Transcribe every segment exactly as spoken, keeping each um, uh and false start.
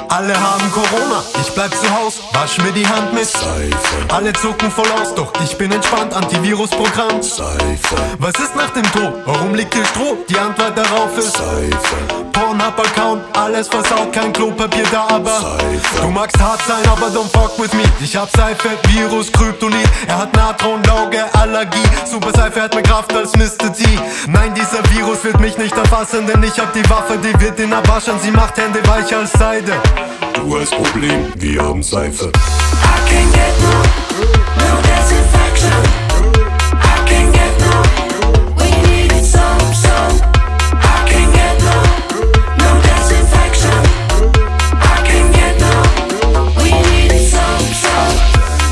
Alle haben Corona, ich bleib zu Haus, wasch mir die Hand mit Seife. Alle zucken voll aus, doch ich bin entspannt, Antivirus-Programm Seife. Was ist nach dem Tod? Warum liegt hier Stroh? Die Antwort darauf ist Seife. Pornhub-Account, alles versaut, kein Klopapier da, aber Seife. Du magst hart sein, aber don't fuck with me. Ich hab Seife, Virus, Kryptonit. Er hat Natron, Lauge, Allergie. Super Seife hat mehr Kraft als Mister T. Nein, dieser Virus wird mich nicht erfassen, denn ich hab die Waffe, die wird ihn abwaschen. Sie macht Hände weich als Seide. Du hast Problem, wir haben Seife. I can't get no, no disinfection. I can't get no, we need some, some. I can't get no, no disinfection. I can't get no, we need some, some.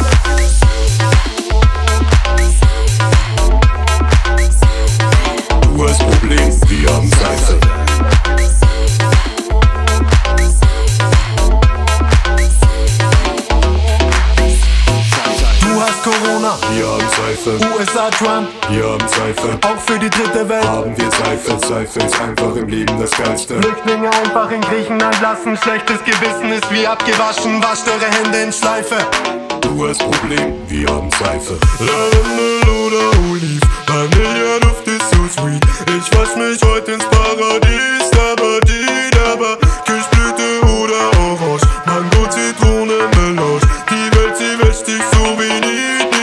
Du hast Problem, wir haben Seife. Corona, wir haben Seife. U S A Trump, wir haben Seife. Auch für die dritte Welt haben wir Seife. Seife ist einfach im Leben das Geilste. Flüchtlinge einfach in Griechenland lassen. Schlechtes Gewissen ist wie abgewaschen. Wascht eure Hände in Schleife. Du hast Problem, wir haben Seife. Lavendel oder Oliv, Vanilleduft ist so sweet. Ich wasch mich heute ins Paradies, aber die, aber Kirschblüte oder Orange, Mango, Zitrone, Melange. Die Welt, sie wäscht dich so wie nie.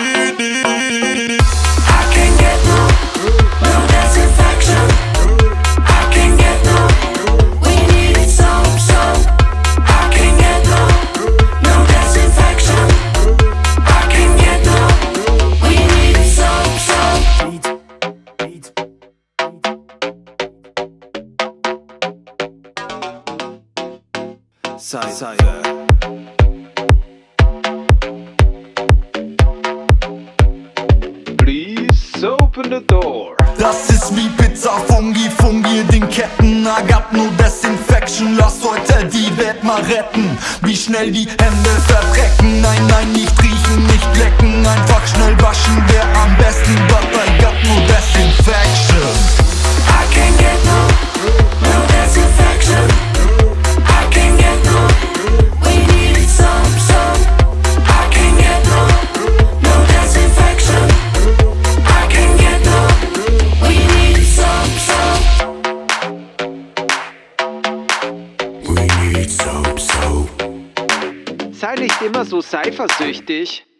Seife. Please open the door. Das ist wie Pizza, Fungi, fungiert in Ketten. I got no disinfection, lass heute die Welt mal retten. Wie schnell die Hände verdrecken. Nein, nein, nicht riechen, nicht lecken. Einfach schnell waschen, wär am besten. But I got no disinfection. I can't get no, no disinfection. I can't get no, we need some, some. I can't get no, no disinfection. I can't get no, we need some, some. We need soap, soap. Sei nicht immer so seifersüchtig.